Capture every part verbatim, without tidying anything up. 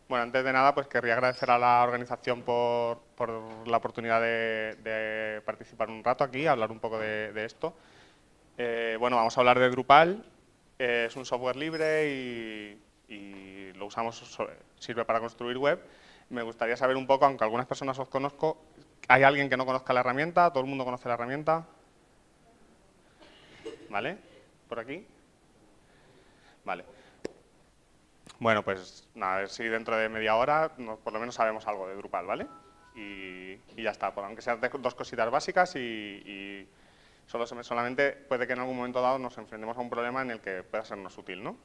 Bueno, antes de nada, pues querría agradecer a la organización por, por la oportunidad de, de participar un rato aquí, hablar un poco de, de esto. Eh, bueno, vamos a hablar de Drupal. Eh, es un software libre y, y lo usamos, sirve para construir web. Me gustaría saber un poco, aunque algunas personas os conozco, ¿hay alguien que no conozca la herramienta? ¿Todo el mundo conoce la herramienta? ¿Vale? ¿Por aquí? Vale. Bueno, pues nada, a ver si dentro de media hora no, por lo menos sabemos algo de Drupal, ¿vale? Y, y ya está, por, aunque sean dos cositas básicas y, y solo, solamente puede que en algún momento dado nos enfrentemos a un problema en el que pueda sernos útil, ¿no?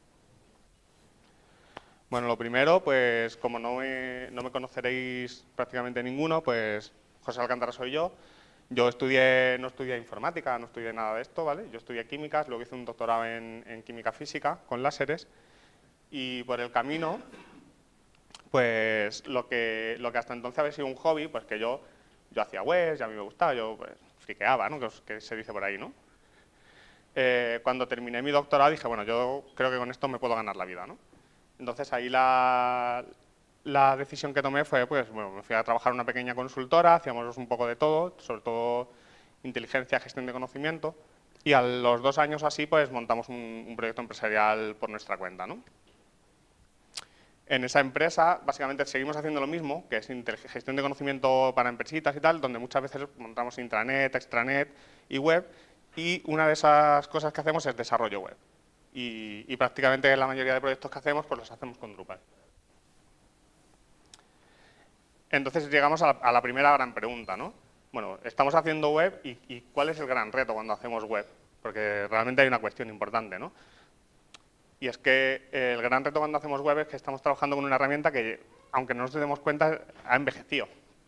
Bueno, lo primero, pues como no me, no me conoceréis prácticamente ninguno, pues José Alcántara soy yo. Yo estudié, no estudié informática, no estudié nada de esto, ¿vale? Yo estudié químicas, luego hice un doctorado en, en química física con láseres y por el camino, pues lo que, lo que hasta entonces había sido un hobby, pues que yo, yo hacía webs y a mí me gustaba, yo pues, friqueaba, ¿no? Que, os- que se dice por ahí, ¿no? Eh, cuando terminé mi doctorado dije, bueno, yo creo que con esto me puedo ganar la vida, ¿no? Entonces ahí la, la decisión que tomé fue, pues, bueno, me fui a trabajar en una pequeña consultora, hacíamos un poco de todo, sobre todo inteligencia, gestión de conocimiento, y a los dos años así, pues, montamos un, un proyecto empresarial por nuestra cuenta, ¿no? En esa empresa, básicamente, seguimos haciendo lo mismo, que es gestión de conocimiento para empresitas y tal, donde muchas veces montamos intranet, extranet y web, y una de esas cosas que hacemos es desarrollo web. Y, y prácticamente la mayoría de proyectos que hacemos, pues los hacemos con Drupal. Entonces llegamos a la, a la primera gran pregunta, ¿no? Bueno, estamos haciendo web y, y ¿cuál es el gran reto cuando hacemos web? Porque realmente hay una cuestión importante, ¿no? Y es que el gran reto cuando hacemos web es que estamos trabajando con una herramienta que, aunque no nos demos cuenta, ha envejecido.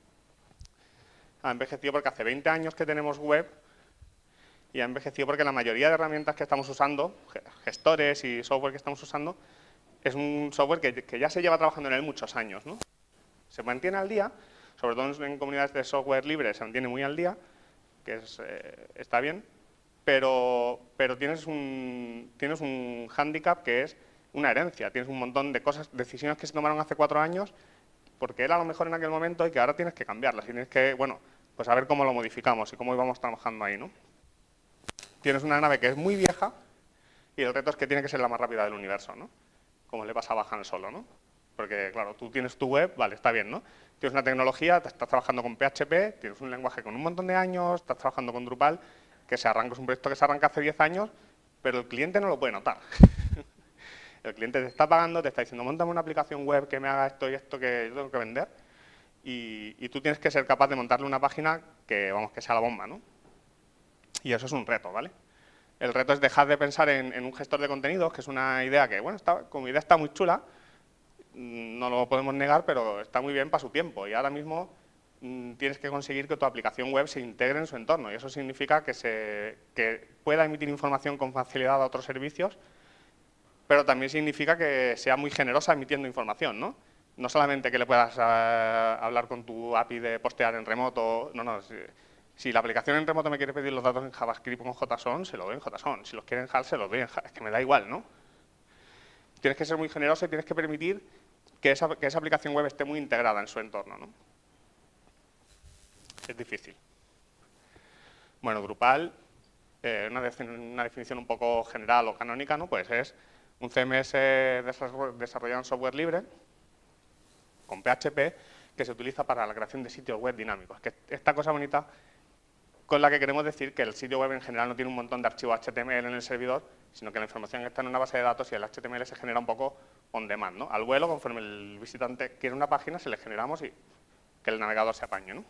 Ha envejecido porque hace veinte años que tenemos web y ha envejecido porque la mayoría de herramientas que estamos usando, gestores y software que estamos usando, es un software que, que ya se lleva trabajando en él muchos años, ¿no? Se mantiene al día, sobre todo en comunidades de software libre se mantiene muy al día, que es, eh, está bien, pero, pero tienes, un, tienes un hándicap que es una herencia, tienes un montón de cosas, decisiones que se tomaron hace cuatro años, porque era lo mejor en aquel momento y que ahora tienes que cambiarlas, y tienes que, bueno, pues a ver cómo lo modificamos y cómo íbamos trabajando ahí, ¿no? Tienes una nave que es muy vieja y el reto es que tiene que ser la más rápida del universo, ¿no? Como le pasaba a Han Solo, ¿no? Porque, claro, tú tienes tu web, vale, está bien, ¿no? Tienes una tecnología, estás trabajando con P H P, tienes un lenguaje con un montón de años, estás trabajando con Drupal, que se arranca, es un proyecto que se arranca hace diez años, pero el cliente no lo puede notar. El cliente te está pagando, te está diciendo, montame una aplicación web que me haga esto y esto que yo tengo que vender, y, y tú tienes que ser capaz de montarle una página que, vamos, que sea la bomba, ¿no? Y eso es un reto, ¿vale? El reto es dejar de pensar en, en un gestor de contenidos, que es una idea que, bueno, está, como idea está muy chula, no lo podemos negar, pero está muy bien para su tiempo. Y ahora mismo mmm, tienes que conseguir que tu aplicación web se integre en su entorno. Y eso significa que, se, que pueda emitir información con facilidad a otros servicios, pero también significa que sea muy generosa emitiendo información, ¿no? No solamente que le puedas uh, hablar con tu A P I de postear en remoto, no, no. Si, si la aplicación en remoto me quiere pedir los datos en JavaScript con JSON, se lo doy en JSON. Si los quiere en H A L, se los doy en H A L. Es que me da igual, ¿no? Tienes que ser muy generoso y tienes que permitir que esa, que esa aplicación web esté muy integrada en su entorno, ¿no? Es difícil. Bueno, Drupal, eh, una, de, una definición un poco general o canónica, ¿no? Pues es un C M S desarrollado en software libre con P H P que se utiliza para la creación de sitios web dinámicos. Que esta cosa bonita con la que queremos decir que el sitio web en general no tiene un montón de archivos H T M L en el servidor, sino que la información está en una base de datos y el H T M L se genera un poco on demand, ¿no? Al vuelo, conforme el visitante quiere una página, se le generamos y que el navegador se apañe, ¿no?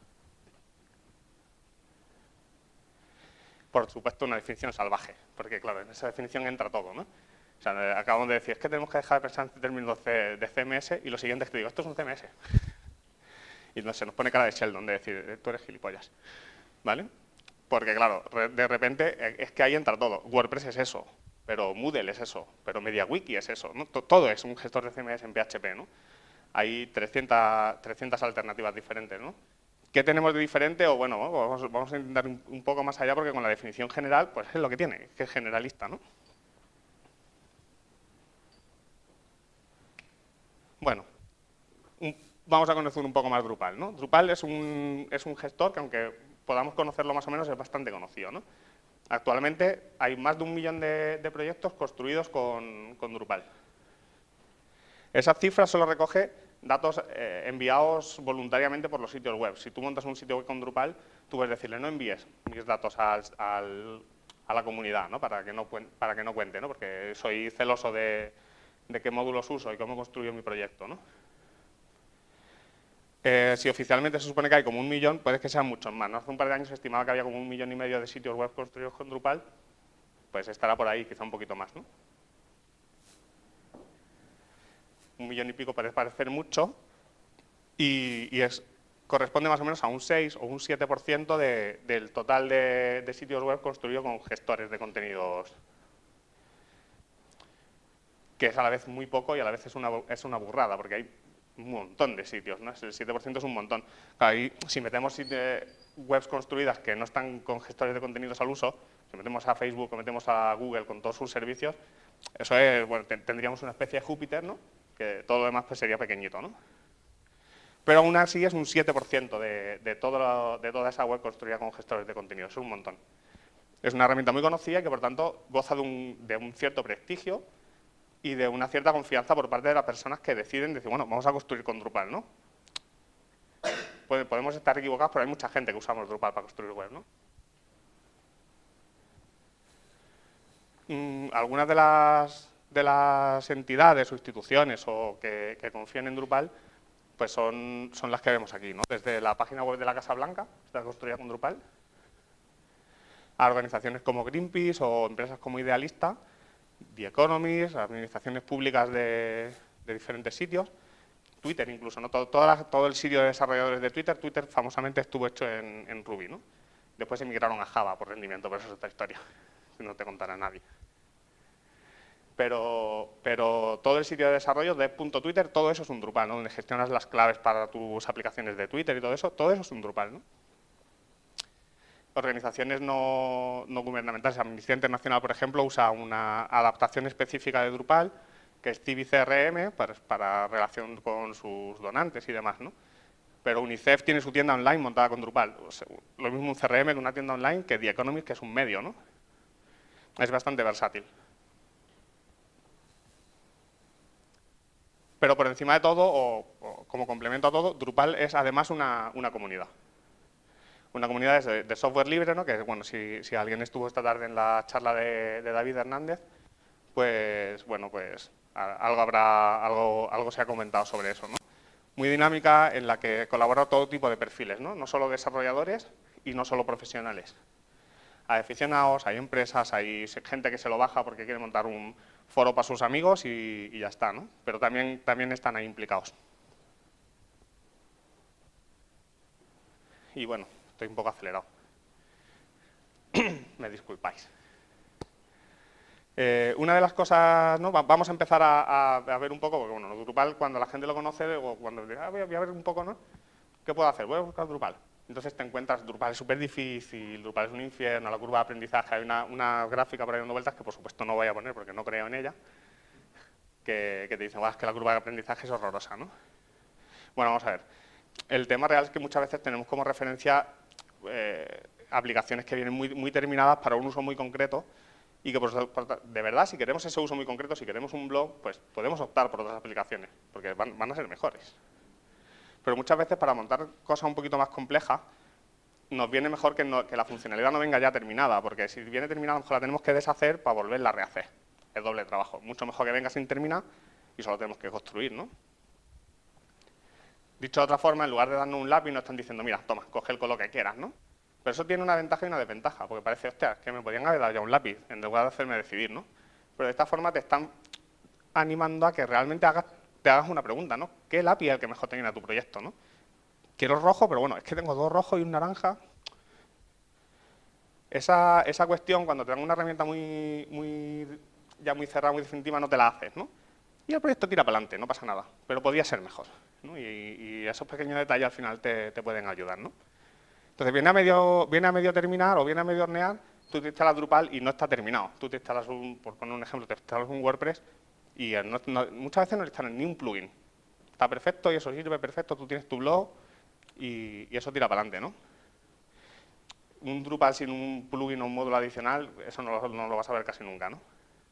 Por supuesto, una definición salvaje, porque claro, en esa definición entra todo, ¿no? O sea, acabamos de decir, es que tenemos que dejar de pensar en términos de, de C M S y lo siguiente es que digo, esto es un C M S. Y no, se nos pone cara de Sheldon de decir, tú eres gilipollas, ¿vale? Porque claro, de repente es que ahí entra todo. WordPress es eso, pero Moodle es eso, pero MediaWiki es eso, ¿no? Todo es un gestor de C M S en P H P, ¿no? Hay trescientas, trescientas alternativas diferentes, ¿no? ¿Qué tenemos de diferente? O bueno, vamos, vamos a intentar un, un poco más allá porque con la definición general, pues es lo que tiene, que es generalista, ¿no? bueno, un, vamos a conocer un poco más Drupal, ¿no? Drupal es un, es un gestor que, aunque podamos conocerlo más o menos, es bastante conocido, ¿no? Actualmente hay más de un millón de, de proyectos construidos con, con Drupal. Esas cifras solo recoge datos eh, enviados voluntariamente por los sitios web. Si tú montas un sitio web con Drupal, tú puedes decirle, no envíes mis datos al, al, a la comunidad, ¿no? Para que no, para que no cuente, ¿no? Porque soy celoso de, de qué módulos uso y cómo construyo mi proyecto, ¿no? Eh, si oficialmente se supone que hay como un millón, puede que sean muchos más, ¿no? Hace un par de años se estimaba que había como un millón y medio de sitios web construidos con Drupal, pues estará por ahí, quizá un poquito más, ¿no? Un millón y pico parece parecer mucho y, y es, corresponde más o menos a un seis o un siete por ciento de, del total de, de sitios web construidos con gestores de contenidos, que es a la vez muy poco y a la vez es una, es una burrada, porque hay un montón de sitios, ¿no? El siete por ciento es un montón. Ahí, si metemos webs construidas que no están con gestores de contenidos al uso, si metemos a Facebook o metemos a Google con todos sus servicios, eso es, bueno, tendríamos una especie de Júpiter, ¿no? Que todo lo demás pues sería pequeñito, ¿no? Pero aún así es un siete por ciento de, de, todo lo, de toda esa web construida con gestores de contenidos, es un montón. Es una herramienta muy conocida y que, por tanto, goza de un, de un cierto prestigio y de una cierta confianza por parte de las personas que deciden decir, bueno, vamos a construir con Drupal, ¿no? Podemos estar equivocados, pero hay mucha gente que usamos Drupal para construir web, ¿no? Mm, algunas de las, de las entidades o instituciones o que, que confían en Drupal, pues son, son las que vemos aquí, ¿no? Desde la página web de la Casa Blanca, está construida con Drupal, a organizaciones como Greenpeace o empresas como Idealista, The Economist, administraciones públicas de, de diferentes sitios, Twitter incluso, ¿no? Todo, toda la, todo el sitio de desarrolladores de Twitter, Twitter famosamente estuvo hecho en, en Ruby, ¿no? Después emigraron a Java por rendimiento, pero eso es otra historia, que no te contará nadie. Pero, pero todo el sitio de desarrollo de .twitter, todo eso es un Drupal, ¿no? Donde gestionas las claves para tus aplicaciones de Twitter y todo eso, todo eso es un Drupal, ¿no? Organizaciones no, no gubernamentales, Amnistía Internacional, por ejemplo, usa una adaptación específica de Drupal, que es Civi C R M, para, para relación con sus donantes y demás, ¿no? Pero UNICEF tiene su tienda online montada con Drupal. O sea, lo mismo un C R M de una tienda online que The Economist, que es un medio, ¿no? Es bastante versátil. Pero por encima de todo, o, o como complemento a todo, Drupal es además una, una comunidad. Una comunidad de, de software libre, ¿no? Que, bueno, si, si alguien estuvo esta tarde en la charla de, de David Hernández, pues, bueno, pues algo habrá, algo, algo se ha comentado sobre eso, ¿no? Muy dinámica, en la que colabora todo tipo de perfiles, ¿no? No solo desarrolladores y no solo profesionales. Hay aficionados, hay empresas, hay gente que se lo baja porque quiere montar un foro para sus amigos y, y ya está, ¿no? Pero también, también están ahí implicados. Y bueno, estoy un poco acelerado. Me disculpáis. Eh, una de las cosas, ¿no? Vamos a empezar a, a, a ver un poco, porque bueno, Drupal, cuando la gente lo conoce, o cuando dice, ah, voy, a, voy a ver un poco, ¿no? ¿Qué puedo hacer? Voy a buscar Drupal. Entonces te encuentras, Drupal es súper difícil, Drupal es un infierno, la curva de aprendizaje, hay una, una gráfica por ahí dando vueltas que por supuesto no voy a poner porque no creo en ella, que, que te dicen, es que la curva de aprendizaje es horrorosa, ¿no? Bueno, vamos a ver. El tema real es que muchas veces tenemos como referencia eh, aplicaciones que vienen muy, muy terminadas para un uso muy concreto y que, por, por, de verdad, si queremos ese uso muy concreto, si queremos un blog, pues podemos optar por otras aplicaciones, porque van, van a ser mejores. Pero muchas veces para montar cosas un poquito más complejas, nos viene mejor que, no, que la funcionalidad no venga ya terminada, porque si viene terminada, a lo mejor la tenemos que deshacer para volverla a rehacer. Es doble trabajo. Mucho mejor que venga sin terminar y solo tenemos que construir, ¿no? Dicho de otra forma, en lugar de darnos un lápiz, nos están diciendo, mira, toma, coge el color que quieras, ¿no? Pero eso tiene una ventaja y una desventaja, porque parece, hostia, que me podían haber dado ya un lápiz, en lugar de hacerme decidir, ¿no? Pero de esta forma te están animando a que realmente hagas, te hagas una pregunta, ¿no? ¿Qué lápiz es el que mejor termina tu proyecto, no? Quiero rojo, pero bueno, es que tengo dos rojos y un naranja. Esa, esa cuestión, cuando te dan una herramienta muy, muy, ya muy cerrada, muy definitiva, no te la haces, ¿no? Y el proyecto tira para adelante, no pasa nada, pero podría ser mejor, ¿no? Y, y esos pequeños detalles al final te, te pueden ayudar, ¿no? Entonces, viene a, medio, viene a medio terminar o viene a medio hornear, tú te instalas Drupal y no está terminado. Tú te instalas, un, por poner un ejemplo, te instalas un WordPress y no, no, muchas veces no le instalan ni un plugin. está perfecto y eso sirve perfecto, tú tienes tu blog y, y eso tira para adelante, ¿no? Un Drupal sin un plugin o un módulo adicional, eso no lo, no lo vas a ver casi nunca, ¿no?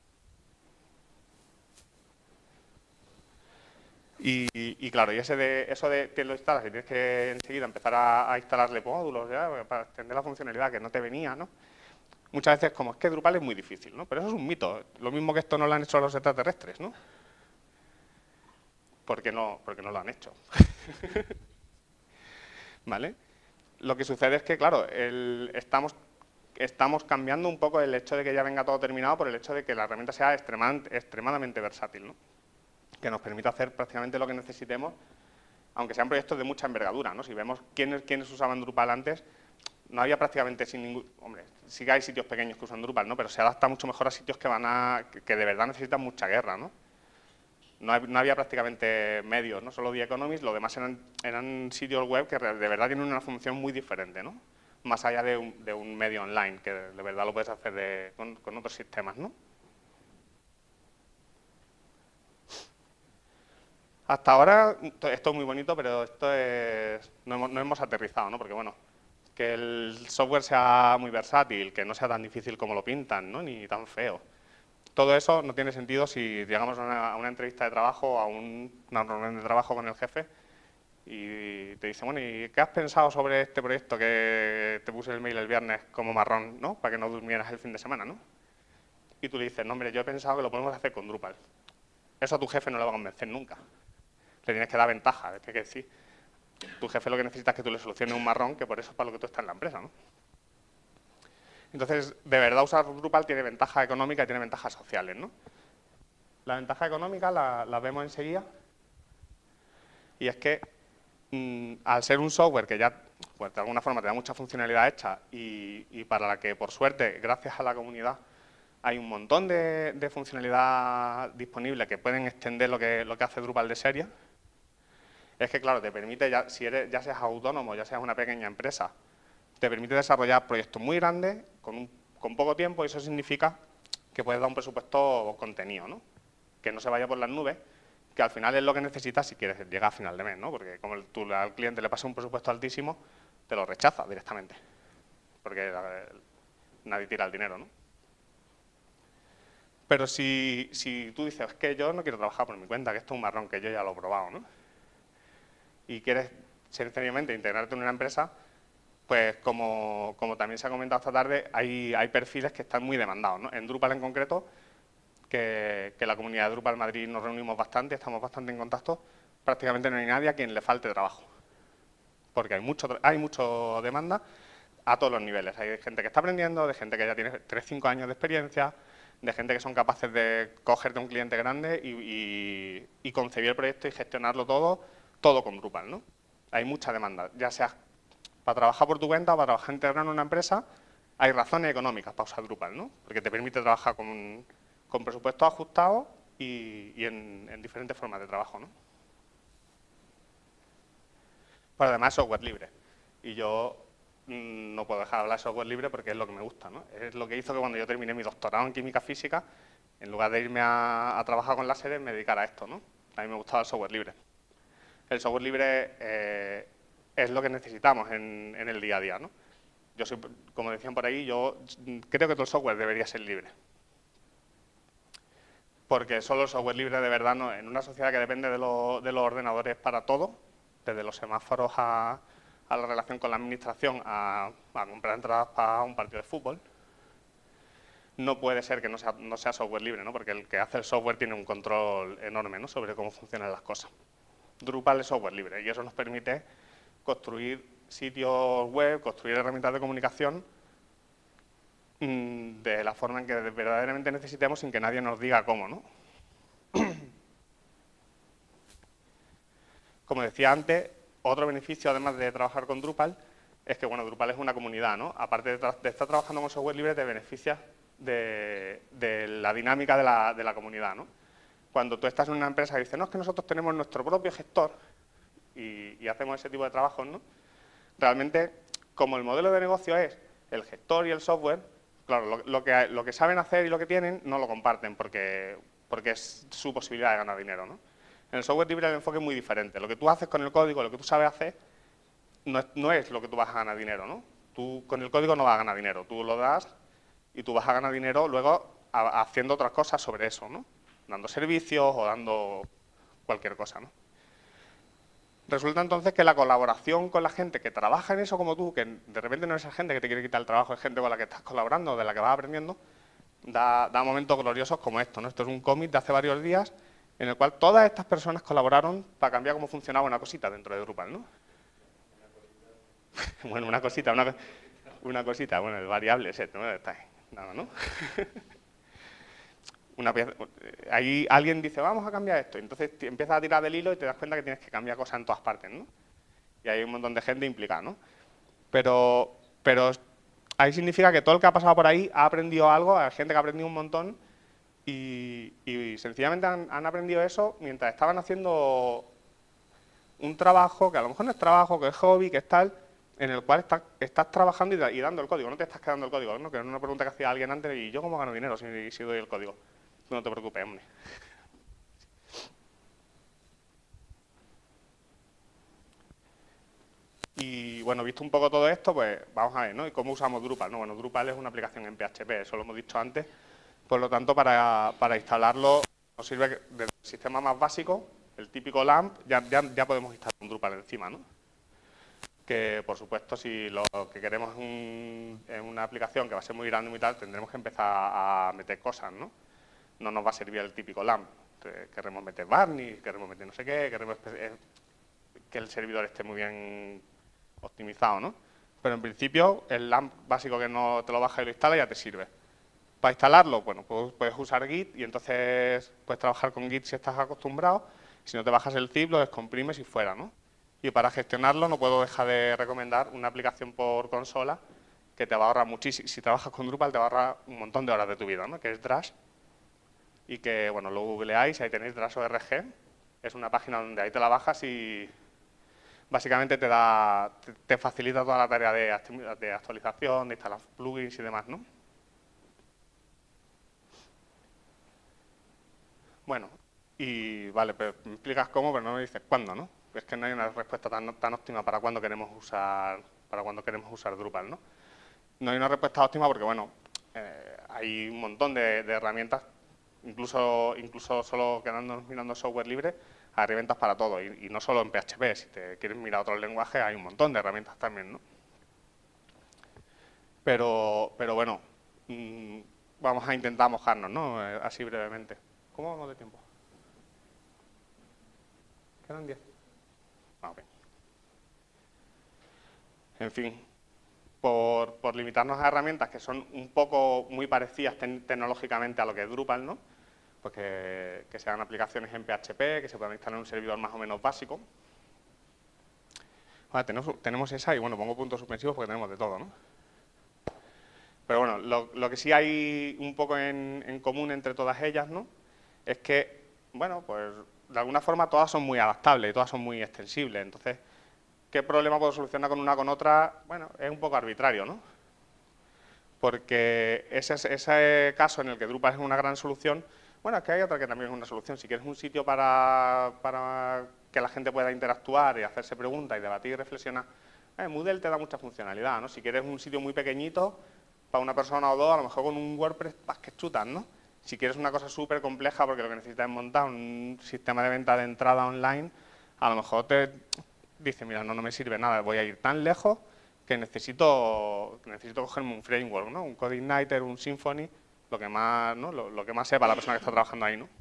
Y, y claro, y ese de, eso de que lo instalas y tienes que enseguida empezar a, a instalarle módulos ya, para extender la funcionalidad que no te venía, ¿no? Muchas veces como es que Drupal es muy difícil, ¿no? Pero eso es un mito. Lo mismo que esto no lo han hecho los extraterrestres, ¿no? Porque no, porque no lo han hecho. ¿Vale? Lo que sucede es que, claro, el, estamos, estamos cambiando un poco el hecho de que ya venga todo terminado por el hecho de que la herramienta sea extremadamente, extremadamente versátil, ¿no? Que nos permita hacer prácticamente lo que necesitemos, aunque sean proyectos de mucha envergadura, ¿no? Si vemos quiénes, quiénes usaban Drupal antes, no había prácticamente sin ningún... Hombre, sí que hay sitios pequeños que usan Drupal, ¿no? Pero se adapta mucho mejor a sitios que van a... que de verdad necesitan mucha guerra, ¿no? No, hay, no había prácticamente medios, ¿no? Solo The Economist, lo demás eran, eran sitios web que de verdad tienen una función muy diferente, ¿no? Más allá de un, de un medio online, que de verdad lo puedes hacer de, con, con otros sistemas, ¿no? Hasta ahora, esto es muy bonito, pero esto es, no, hemos, no hemos aterrizado, ¿no? Porque, bueno, que el software sea muy versátil, que no sea tan difícil como lo pintan, ¿no? Ni tan feo. Todo eso no tiene sentido si llegamos a una, a una entrevista de trabajo, a un, una reunión de trabajo con el jefe y te dice, bueno, ¿y qué has pensado sobre este proyecto que te puse el mail el viernes como marrón, ¿no? Para que no durmieras el fin de semana, ¿no? Y tú le dices, no, hombre, yo he pensado que lo podemos hacer con Drupal. Eso a tu jefe no le va a convencer nunca. Le tienes que dar ventaja, es que, que sí. Tu jefe lo que necesita es que tú le soluciones un marrón, que por eso es para lo que tú estás en la empresa, ¿no? Entonces, de verdad usar Drupal tiene ventajas económicas y tiene ventajas sociales, ¿no? La ventaja económica la, la vemos enseguida, y es que mmm, al ser un software que ya, pues de alguna forma te da mucha funcionalidad hecha y, y para la que, por suerte, gracias a la comunidad, hay un montón de, de funcionalidad disponible que pueden extender lo que, lo que hace Drupal de serie, es que, claro, te permite, ya, si eres, ya seas autónomo, ya seas una pequeña empresa, te permite desarrollar proyectos muy grandes con, un, con poco tiempo y eso significa que puedes dar un presupuesto contenido, ¿no? Que no se vaya por las nubes, que al final es lo que necesitas si quieres llegar a final de mes, ¿no? Porque como tú al cliente le pasas un presupuesto altísimo, te lo rechaza directamente, porque nadie tira el dinero, ¿no? Pero si, si tú dices, es que yo no quiero trabajar por mi cuenta, que esto es un marrón que yo ya lo he probado, ¿no? Y quieres sencillamente integrarte en una empresa, pues como, como también se ha comentado esta tarde, hay, hay perfiles que están muy demandados, ¿no? En Drupal en concreto, que, que la comunidad de Drupal Madrid nos reunimos bastante, estamos bastante en contacto, prácticamente no hay nadie a quien le falte trabajo. Porque hay mucho, hay mucho demanda a todos los niveles. Hay gente que está aprendiendo, de gente que ya tiene tres cinco años de experiencia, de gente que son capaces de cogerte un cliente grande y, y, y concebir el proyecto y gestionarlo todo, todo con Drupal, ¿no? Hay mucha demanda, ya sea para trabajar por tu cuenta o para trabajar integral en una empresa, hay razones económicas para usar Drupal, ¿no? Porque te permite trabajar con, con presupuestos ajustados y, y en, en diferentes formas de trabajo, ¿no? Pero además es software libre. Y yo mmm, no puedo dejar de hablar de software libre porque es lo que me gusta, ¿no? Es lo que hizo que cuando yo terminé mi doctorado en química física, en lugar de irme a, a trabajar con láseres, me dedicara a esto, ¿no? A mí me gustaba el software libre. El software libre eh, es lo que necesitamos en, en el día a día, ¿no? Yo soy, como decían por ahí, yo creo que todo el software debería ser libre. Porque solo el software libre de verdad, no, en una sociedad que depende de, lo, de los ordenadores para todo, desde los semáforos a, a la relación con la administración, a, a comprar entradas para un partido de fútbol, no puede ser que no sea, no sea software libre, ¿no? Porque el que hace el software tiene un control enorme, ¿no? Sobre cómo funcionan las cosas. Drupal es software libre y eso nos permite construir sitios web, construir herramientas de comunicación mmm, de la forma en que verdaderamente necesitemos sin que nadie nos diga cómo, ¿no? Como decía antes, otro beneficio además de trabajar con Drupal es que, bueno, Drupal es una comunidad, ¿no? Aparte de, de estar trabajando con software libre, te beneficias de, de la dinámica de la, de la comunidad, ¿no? Cuando tú estás en una empresa y dices, no, es que nosotros tenemos nuestro propio gestor y, y hacemos ese tipo de trabajos, ¿no? Realmente, como el modelo de negocio es el gestor y el software, claro, lo, lo, que, lo que saben hacer y lo que tienen no lo comparten porque, porque es su posibilidad de ganar dinero, ¿no? En el software libre el enfoque es muy diferente. Lo que tú haces con el código, lo que tú sabes hacer, no es, no es lo que tú vas a ganar dinero, ¿no? Tú con el código no vas a ganar dinero, tú lo das y tú vas a ganar dinero luego a, haciendo otras cosas sobre eso, ¿no? Dando servicios o dando cualquier cosa, ¿no? Resulta entonces que la colaboración con la gente que trabaja en eso como tú, que de repente no es esa gente que te quiere quitar el trabajo, es gente con la que estás colaborando, de la que vas aprendiendo, da, da momentos gloriosos como esto, ¿no? Esto es un cómic de hace varios días en el cual todas estas personas colaboraron para cambiar cómo funcionaba una cosita dentro de Drupal, ¿no? Bueno, una cosita, una, una cosita, bueno, el variable set, ¿no? Está ahí, nada, ¿no? Una pieza, ahí alguien dice, vamos a cambiar esto, y entonces empiezas a tirar del hilo y te das cuenta que tienes que cambiar cosas en todas partes, ¿no? Y hay un montón de gente implicada, ¿no? Pero, pero ahí significa que todo el que ha pasado por ahí ha aprendido algo, hay gente que ha aprendido un montón, y, y sencillamente han, han aprendido eso mientras estaban haciendo un trabajo, que a lo mejor no es trabajo, que es hobby, que es tal, en el cual estás, estás trabajando y, y dando el código, no te estás quedando el código, ¿no? Que era una pregunta que hacía alguien antes, y yo cómo gano dinero si, si doy el código. Tú no te preocupes, hombre. Y bueno, visto un poco todo esto, pues vamos a ver, ¿no? ¿Y cómo usamos Drupal? No, bueno, Drupal es una aplicación en P H P, eso lo hemos dicho antes. Por lo tanto, para, para instalarlo nos sirve del sistema más básico, el típico LAMP, ya, ya, ya podemos instalar un Drupal encima, ¿no? Que, por supuesto, si lo que queremos es un, es una aplicación que va a ser muy grande y muy tal, tendremos que empezar a meter cosas, ¿no? No nos va a servir el típico LAMP. Queremos meter Barney, queremos meter no sé qué, queremos que el servidor esté muy bien optimizado, ¿no? Pero en principio el LAMP básico que no te lo bajas y lo instalas ya te sirve. Para instalarlo, bueno, pues puedes usar Git y entonces puedes trabajar con Git si estás acostumbrado. Si no te bajas el zip, lo descomprimes y fuera, ¿no? Y para gestionarlo no puedo dejar de recomendar una aplicación por consola que te va a ahorrar muchísimo. Si trabajas con Drupal te va a ahorrar un montón de horas de tu vida, ¿no? Que es Drush. Y que, bueno, lo googleáis, ahí tenéis Drush punto org. Es una página donde ahí te la bajas y básicamente te da, te, te facilita toda la tarea de, de actualización, de instalar plugins y demás, ¿no? Bueno, y vale, pero me explicas cómo, pero no me dices cuándo, ¿no? Es que no hay una respuesta tan, tan óptima para cuándo queremos usar, para cuándo queremos usar Drupal, ¿no? No hay una respuesta óptima porque, bueno, eh, hay un montón de, de herramientas, incluso, incluso solo quedándonos mirando software libre, hay herramientas para todo, y, y no solo en P H P, si te quieres mirar otros lenguajes, hay un montón de herramientas también, ¿no? Pero, pero bueno, mmm, vamos a intentar mojarnos, ¿no? Eh, así brevemente. ¿Cómo vamos de tiempo? ¿Quedan diez? Ah, ok. En fin, por, por limitarnos a herramientas que son un poco muy parecidas te tecnológicamente a lo que es Drupal, ¿no? Pues que, que sean aplicaciones en P H P, que se puedan instalar en un servidor más o menos básico. Vale, tenemos, tenemos esa y, bueno, pongo puntos suspensivos porque tenemos de todo, ¿no? Pero bueno, lo, lo que sí hay un poco en, en común entre todas ellas, ¿no? Es que, bueno, pues de alguna forma todas son muy adaptables y todas son muy extensibles. Entonces, ¿qué problema puedo solucionar con una con otra? Bueno, es un poco arbitrario, ¿no? Porque ese, ese caso en el que Drupal es una gran solución, bueno, es que hay otra que también es una solución. Si quieres un sitio para, para que la gente pueda interactuar y hacerse preguntas y debatir y reflexionar, eh, Moodle te da mucha funcionalidad, ¿no? Si quieres un sitio muy pequeñito, para una persona o dos, a lo mejor con un WordPress vas que chutas, ¿no? Si quieres una cosa súper compleja, porque lo que necesitas es montar un sistema de venta de entrada online, a lo mejor te dices, mira, no, no me sirve nada, voy a ir tan lejos que necesito, que necesito cogerme un framework, ¿no? Un CodeIgniter, un Symfony, lo que más, ¿no? Lo, lo que más sepa la persona que está trabajando ahí, ¿no?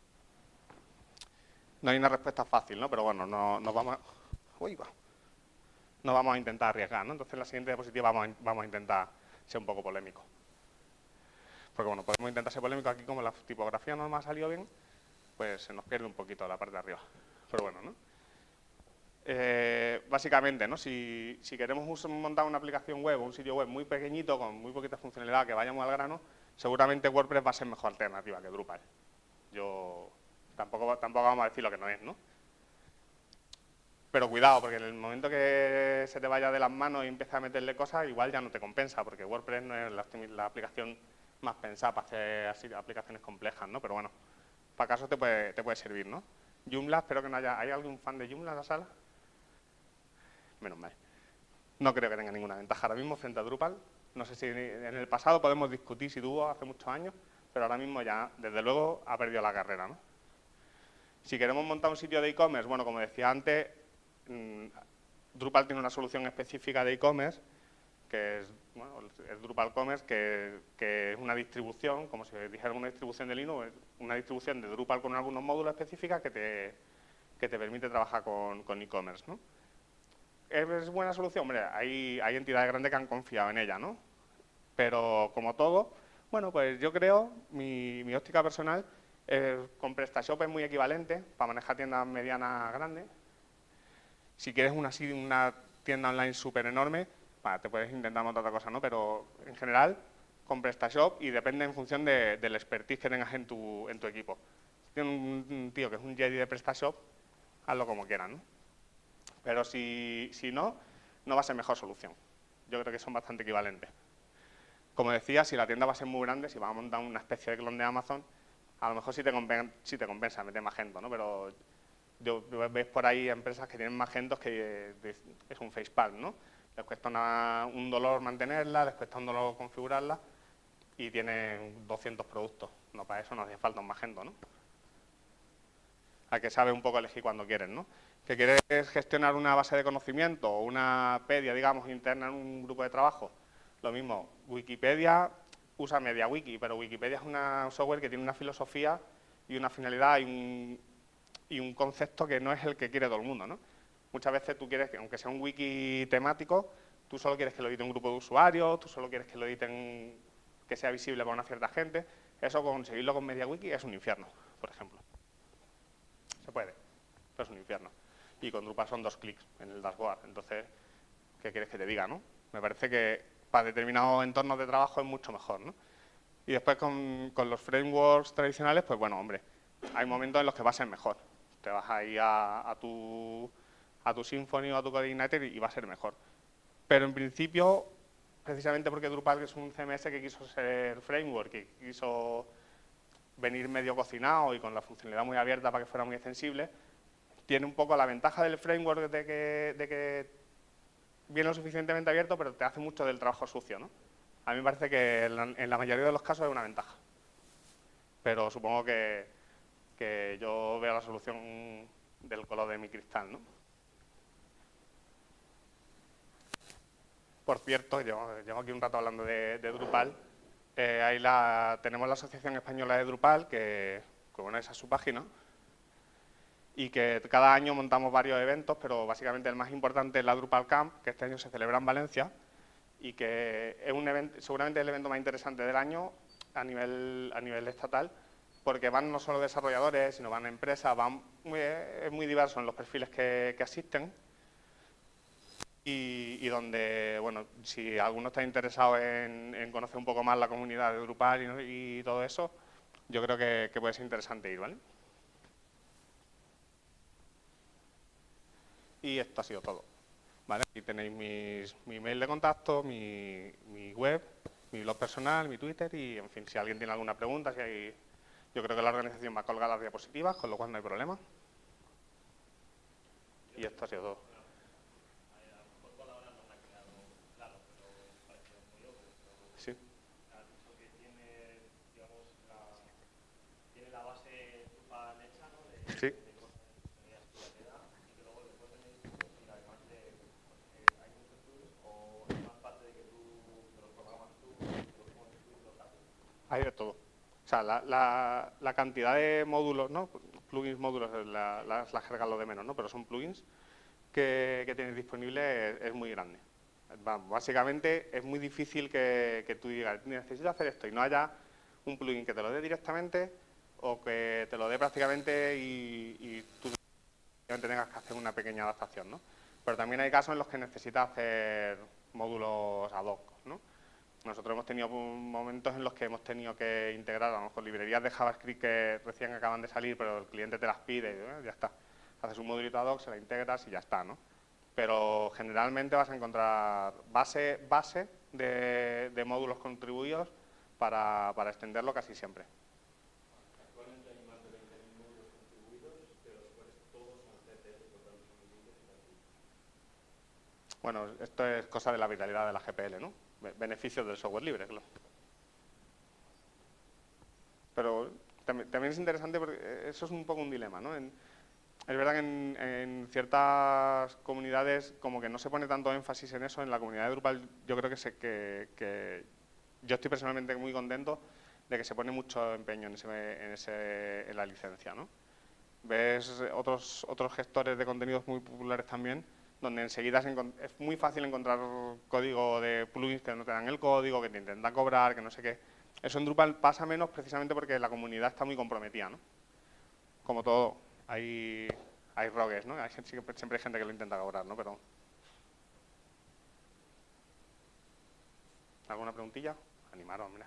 No hay una respuesta fácil, ¿no? Pero bueno, no, nos vamos a... Uy, va. No vamos a intentar arriesgar, ¿no? Entonces en la siguiente diapositiva vamos a, vamos a intentar ser un poco polémico. Porque bueno, podemos intentar ser polémico aquí, como la tipografía no nos ha salido bien, pues se nos pierde un poquito la parte de arriba. Pero bueno, ¿no? Eh, básicamente, ¿no? Si, si queremos montar una aplicación web o un sitio web muy pequeñito, con muy poquita funcionalidad, que vayamos al grano, seguramente WordPress va a ser mejor alternativa que Drupal. Yo tampoco, tampoco vamos a decir lo que no es, ¿no? Pero cuidado, porque en el momento que se te vaya de las manos y empieces a meterle cosas, igual ya no te compensa, porque WordPress no es la, la aplicación más pensada para hacer así, aplicaciones complejas, ¿no? Pero bueno, para caso te puede, te puede servir, ¿no? Joomla, espero que no haya... ¿Hay algún fan de Joomla en la sala? Menos mal. No creo que tenga ninguna ventaja ahora mismo frente a Drupal. No sé si en el pasado podemos discutir si tuvo hace muchos años, pero ahora mismo ya, desde luego, ha perdido la carrera, ¿no? Si queremos montar un sitio de e-commerce, bueno, como decía antes, mmm, Drupal tiene una solución específica de e-commerce, que es, bueno, es Drupal Commerce, que, que es una distribución, como si dijera una distribución de Linux, una distribución de Drupal con algunos módulos específicos que te, que te permite trabajar con, con e-commerce, ¿no? ¿Es buena solución? Hombre, hay, hay entidades grandes que han confiado en ella, ¿no? Pero, como todo, bueno, pues yo creo, mi, mi óptica personal, eh, con PrestaShop es muy equivalente para manejar tiendas medianas grandes. Si quieres una, una tienda online súper enorme, bueno, te puedes intentar montar otra cosa, ¿no? Pero, en general, con PrestaShop, y depende en función de, del expertise que tengas en tu, en tu equipo. Si tienes un, un tío que es un Jedi de PrestaShop, hazlo como quieras, ¿no? Pero si, si no, no va a ser mejor solución. Yo creo que son bastante equivalentes. Como decía, si la tienda va a ser muy grande, si vas a montar una especie de clon de Amazon, a lo mejor sí te compensa, sí te compensa meter Magento, ¿no? Pero yo, ves por ahí empresas que tienen Magentos que es un facepalm, ¿no? Les cuesta una, un dolor mantenerla, les cuesta un dolor configurarla y tienen doscientos productos. No, para eso no hace falta un Magento, ¿no? A que sabe un poco elegir cuando quieres, ¿no? Que quieres gestionar una base de conocimiento o una pedia, digamos, interna en un grupo de trabajo. Lo mismo, Wikipedia usa MediaWiki, pero Wikipedia es una software que tiene una filosofía y una finalidad y un, y un concepto que no es el que quiere todo el mundo, ¿no? Muchas veces tú quieres que, aunque sea un wiki temático, tú solo quieres que lo edite un grupo de usuarios, tú solo quieres que lo editen, que sea visible para una cierta gente. Eso, conseguirlo con MediaWiki es un infierno, por ejemplo. Se puede, pero es un infierno. Y con Drupal son dos clics en el dashboard. Entonces, ¿qué quieres que te diga, no? Me parece que para determinados entornos de trabajo es mucho mejor, ¿no? Y después con, con los frameworks tradicionales, pues bueno, hombre, hay momentos en los que va a ser mejor. Te vas ahí a, a, tu, a tu Symfony o a tu Codeigniter y va a ser mejor. Pero en principio, precisamente porque Drupal es un C M S que quiso ser framework, que quiso venir medio cocinado y con la funcionalidad muy abierta para que fuera muy extensible, tiene un poco la ventaja del framework de que, de que viene lo suficientemente abierto, pero te hace mucho del trabajo sucio, ¿no? A mí me parece que en la, en la mayoría de los casos es una ventaja. Pero supongo que, que yo veo la solución del color de mi cristal, ¿no? Por cierto, yo llevo aquí un rato hablando de, de Drupal. Eh, ahí la, tenemos la Asociación Española de Drupal, que, que bueno, esa es su página, y que cada año montamos varios eventos, pero básicamente el más importante es la Drupal Camp, que este año se celebra en Valencia, y que es un evento, seguramente el evento más interesante del año a nivel, a nivel estatal, porque van no solo desarrolladores, sino van empresas, van muy, es muy diverso en los perfiles que, que asisten, y, y donde, bueno, si alguno está interesado en, en conocer un poco más la comunidad de Drupal y, y todo eso, yo creo que, que puede ser interesante ir, ¿vale? Y esto ha sido todo. ¿Vale? Aquí tenéis mis, mi email de contacto, mi, mi web, mi blog personal, mi Twitter y, en fin, si alguien tiene alguna pregunta, si hay... Yo creo que la organización va a colgar las diapositivas, con lo cual no hay problema. Y esto ha sido todo. Sí. Sí. Hay de todo. O sea, la, la, la cantidad de módulos, ¿no? Plugins, módulos, la, las, las jergas lo de menos, ¿no? Pero son plugins que, que tienes disponibles es, es muy grande. Básicamente es muy difícil que, que tú digas, necesito hacer esto y no haya un plugin que te lo dé directamente o que te lo dé prácticamente y, y tú tengas que hacer una pequeña adaptación, ¿no? Pero también hay casos en los que necesitas hacer módulos ad hoc, ¿no? Nosotros hemos tenido momentos en los que hemos tenido que integrar a lo mejor librerías de JavaScript que recién acaban de salir, pero el cliente te las pide y ¿eh? Ya está. Haces un modulito ad hoc, se la integras y ya está, ¿no? Pero generalmente vas a encontrar base, base de, de módulos contribuidos para, para extenderlo casi siempre. Actualmente hay más de veinte mil módulos contribuidos, pero Bueno, esto es cosa de la vitalidad de la G P L, ¿no? Beneficios del software libre, claro. Pero también, también es interesante porque eso es un poco un dilema, ¿no? En, es verdad que en, en ciertas comunidades como que no se pone tanto énfasis en eso. En la comunidad de Drupal yo creo que, se, que, que yo estoy personalmente muy contento de que se pone mucho empeño en, ese, en, ese, en la licencia, ¿no? Ves otros, otros gestores de contenidos muy populares también, donde enseguida es muy fácil encontrar código de plugins que no te dan el código, que te intentan cobrar, que no sé qué. Eso en Drupal pasa menos precisamente porque la comunidad está muy comprometida, ¿no? Como todo, hay, hay rogues, ¿no? Hay gente, siempre hay gente que lo intenta cobrar, ¿no? Pero... ¿Alguna preguntilla? Animaros, mira.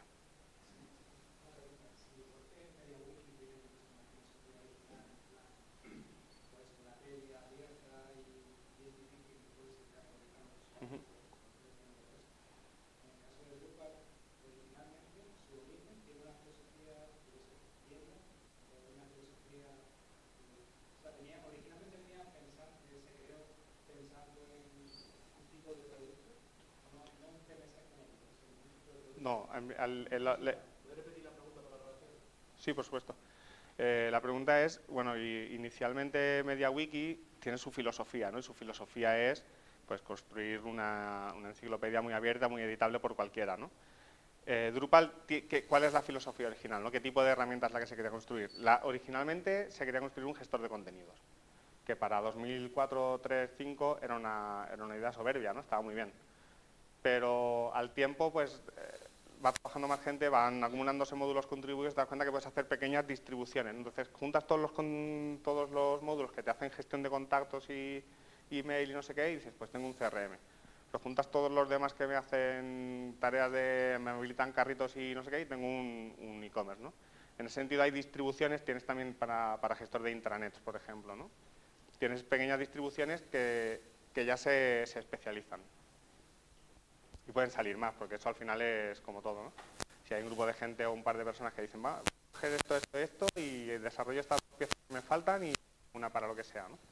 No, al, el, el, le... ¿Puedes repetir la pregunta para la grabación? Sí, por supuesto. Eh, la pregunta es, bueno, y, inicialmente MediaWiki tiene su filosofía, ¿no? Y su filosofía es, pues, construir una, una enciclopedia muy abierta, muy editable por cualquiera, ¿no? Eh, Drupal, ¿qué, ¿cuál es la filosofía original, ¿no? ¿Qué tipo de herramienta es la que se quería construir? La, originalmente se quería construir un gestor de contenidos, que para dos mil cuatro, tres, cinco era una, era una idea soberbia, ¿no? Estaba muy bien. Pero al tiempo, pues... Eh, va trabajando más gente, van acumulándose módulos contribuidos, te das cuenta que puedes hacer pequeñas distribuciones. Entonces, juntas todos los, con, todos los módulos que te hacen gestión de contactos y email y no sé qué, y dices, pues tengo un C R M. Pero juntas todos los demás que me hacen tareas de, me habilitan carritos y no sé qué, y tengo un, un e-commerce, ¿no? En ese sentido hay distribuciones, tienes también para, para gestor de intranets, por ejemplo, ¿no? Tienes pequeñas distribuciones que, que ya se, se especializan. Y pueden salir más, porque eso al final es como todo, ¿no? Si hay un grupo de gente o un par de personas que dicen, va, coger esto, esto, esto, y desarrollo estas piezas que me faltan y una para lo que sea, ¿no?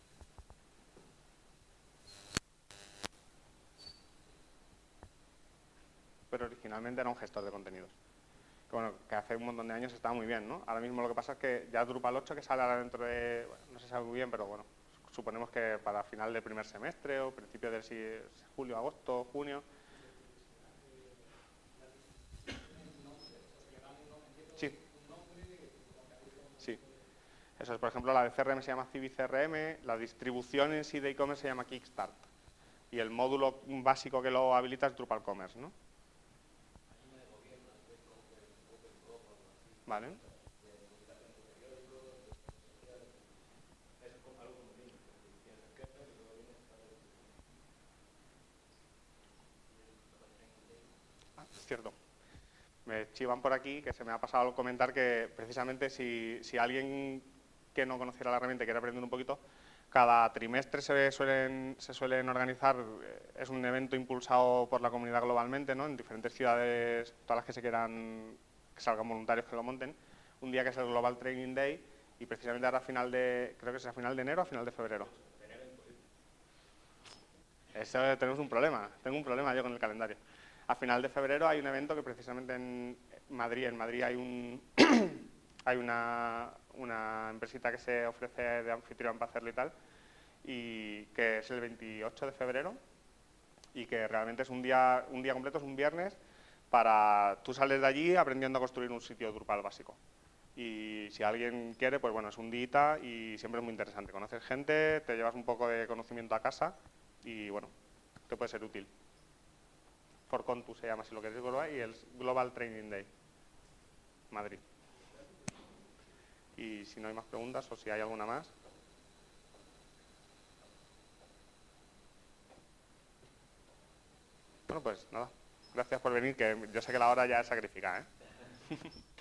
Pero originalmente era un gestor de contenidos. Que, bueno, que hace un montón de años estaba muy bien, ¿no? Ahora mismo lo que pasa es que ya Drupal ocho, que sale ahora dentro de, bueno, no se sabe muy bien, pero bueno, suponemos que para final del primer semestre o principio del si, julio, agosto, junio. Sí. Sí. Eso es, por ejemplo, la de C R M se llama Civi C R M, la distribución en sí de e-commerce se llama Kickstart. Y el módulo básico que lo habilita es Drupal Commerce, ¿no? Vale. Ah, es cierto. Me chivan por aquí que se me ha pasado comentar que precisamente si, si alguien que no conociera la herramienta y quiere aprender un poquito, cada trimestre se suelen, se suelen organizar, es un evento impulsado por la comunidad globalmente, ¿no? En diferentes ciudades, todas las que se quieran, que salgan voluntarios que lo monten, un día que es el Global Training Day y precisamente ahora a final de, creo que es a final de enero o a final de febrero. Eso tenemos un problema, tengo un problema yo con el calendario. A final de febrero hay un evento que precisamente en Madrid, en Madrid hay un hay una, una empresita que se ofrece de anfitrión para hacerlo y tal, y que es el veintiocho de febrero y que realmente es un día, un día completo, es un viernes, para tú sales de allí aprendiendo a construir un sitio Drupal básico. Y si alguien quiere, pues bueno, es un día y siempre es muy interesante. Conoces gente, te llevas un poco de conocimiento a casa y bueno, te puede ser útil. Forcontu se llama, si lo queréis probar, y el Global Training Day, Madrid. Y si no hay más preguntas o si hay alguna más. Bueno, pues nada, gracias por venir, que yo sé que la hora ya es sacrificada, ¿eh?